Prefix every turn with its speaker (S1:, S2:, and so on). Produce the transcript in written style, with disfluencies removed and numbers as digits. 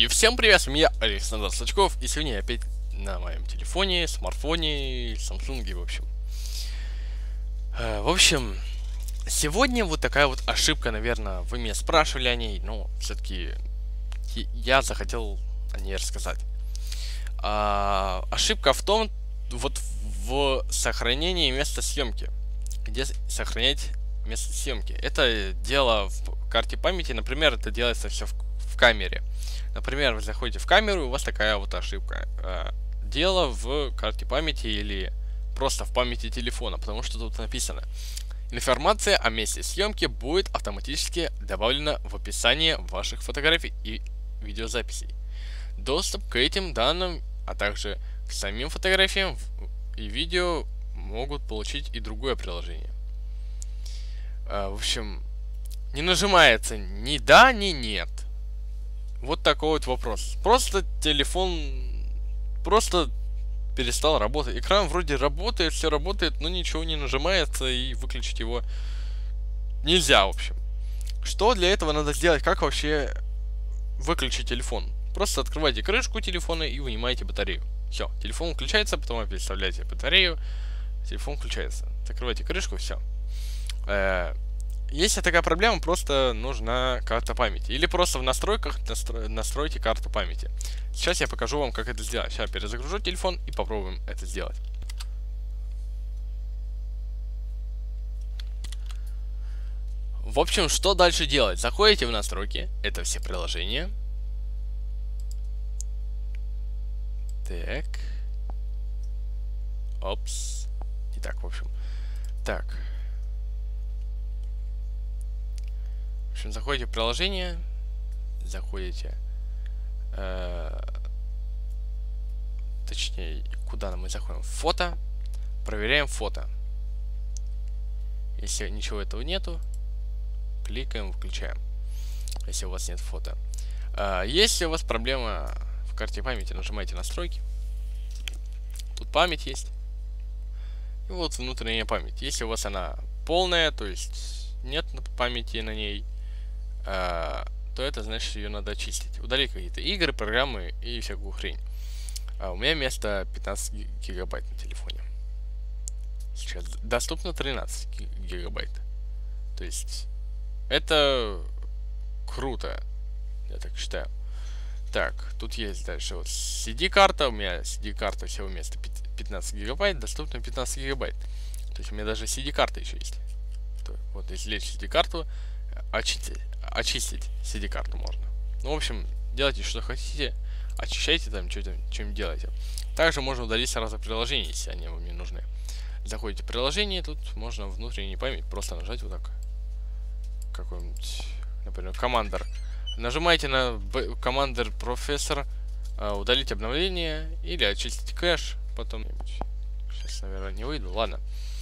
S1: И всем привет, с вами я, Александр Сачков, и сегодня я опять на моем телефоне, смартфоне, Samsung, в общем. Сегодня вот такая вот ошибка, наверное, вы меня спрашивали о ней, но все-таки я захотел о ней рассказать. Ошибка в том, вот в сохранении места съемки. Где сохранять место съемки? Это дело в карте памяти, например, это делается все в камере. Например, вы заходите в камеру, и у вас такая вот ошибка. Дело в карте памяти или просто в памяти телефона, потому что тут написано: информация о месте съемки будет автоматически добавлена в описание ваших фотографий и видеозаписей. Доступ к этим данным, а также к самим фотографиям и видео могут получить и другое приложение. В общем, не нажимается ни да, ни нет. Вот такой вот вопрос. Просто телефон перестал работать. Экран вроде работает, все работает, но ничего не нажимается, и выключить его нельзя, в общем. Что для этого надо сделать? Как вообще выключить телефон? Просто открывайте крышку телефона и вынимаете батарею. Все, телефон включается, потом переставляете батарею, телефон включается. Закрывайте крышку, все. Если такая проблема, просто нужна карта памяти. Или просто в настройках настройте карту памяти. Сейчас я покажу вам, как это сделать. Сейчас перезагружу телефон и попробуем это сделать. В общем, что дальше делать? Заходите в настройки. Это все приложения. Так. Опс. Не так, в общем. Так. В общем, заходите в приложение, заходите, точнее, куда мы заходим? В фото, проверяем фото. Если ничего этого нету, кликаем, включаем. Если у вас нет фото. Если у вас проблема в карте памяти, нажимаете настройки. Тут память есть. И вот внутренняя память. Если у вас она полная, то есть нет памяти на ней, то это значит, ее надо очистить. Удалить какие-то игры, программы и всякую хрень. У меня вместо 15 гигабайт на телефоне. Сейчас доступно 13 гигабайт. То есть это круто, я так считаю. Так, тут есть дальше вот CD-карта. У меня CD-карта всего вместо 15 гигабайт доступно 15 гигабайт. То есть у меня даже CD-карта еще есть. Вот извлечь CD-карту, очистить CD-карту можно. Ну, в общем, делайте, что хотите, очищайте там, чем делаете. Также можно удалить сразу приложения, если они вам не нужны. Заходите в приложение, тут можно внутреннюю память просто нажать вот так. Какой-нибудь, например, Commander. Нажимаете на Commander Professor, удалить обновление или очистить кэш. Потом, сейчас, наверное, не выйду, ладно.